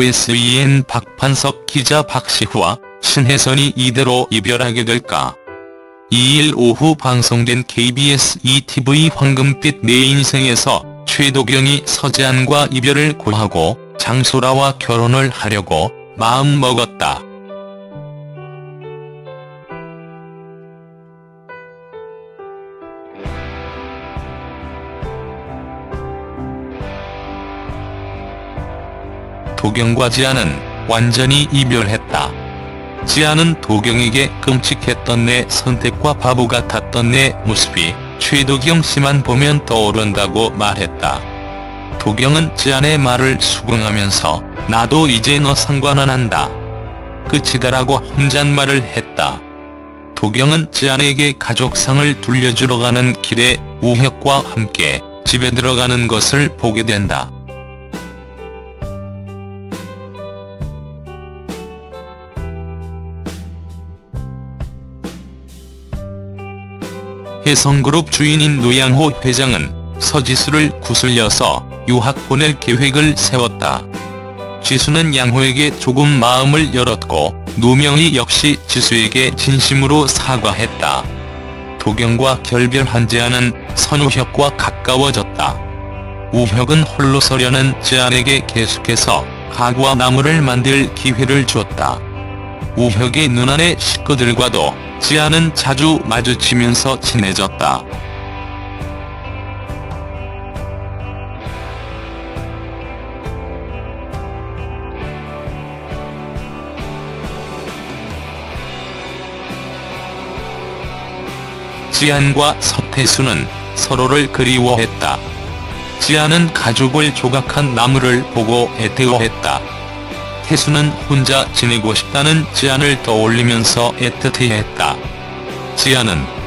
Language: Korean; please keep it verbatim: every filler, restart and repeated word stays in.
오에스이엔 박판석 기자 박시후와 신혜선이 이대로 이별하게 될까? 이일 오후 방송된 케이비에스 이티비 황금빛 내 인생에서 최도경이 서재한과 이별을 고하고 장소라와 결혼을 하려고 마음먹었다. 도경과 지아는 완전히 이별했다. 지아는 도경에게 끔찍했던 내 선택과 바보 같았던 내 모습이 최도경 씨만 보면 떠오른다고 말했다. 도경은 지아의 말을 수긍하면서 나도 이제 너 상관 안 한다. 끝이다라고 혼잣말을 했다. 도경은 지아에게 가족상을 둘려주러 가는 길에 우혁과 함께 집에 들어가는 것을 보게 된다. 혜성그룹 주인인 노양호 회장은 서지수를 구슬려서 유학 보낼 계획을 세웠다. 지수는 양호에게 조금 마음을 열었고 노명희 역시 지수에게 진심으로 사과했다. 도경과 결별한 지아는 선우혁과 가까워졌다. 우혁은 홀로 서려는 지아에게 계속해서 가구와 나무를 만들 기회를 주었다. 우혁의 누나네 식구들과도 지아는 자주 마주치면서 친해졌다. 지안과 서태수는 서로를 그리워했다. 지안은 가죽을 조각한 나무를 보고 애태워했다. 태수는 혼자 지내고 싶다는 지안을 떠올리면서 애틋해했다. 지안은